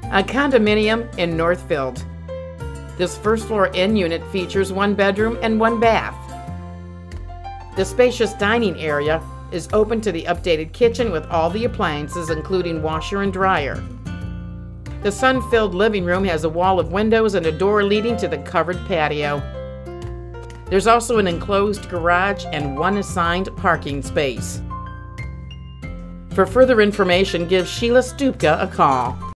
A condominium in Northfield. This first floor inn unit features 1 bedroom and 1 bath. The spacious dining area is open to the updated kitchen with all the appliances, including washer and dryer. The sun-filled living room has a wall of windows and a door leading to the covered patio. There's also an enclosed garage and 1 assigned parking space. For further information, give Sheila Stupka a call.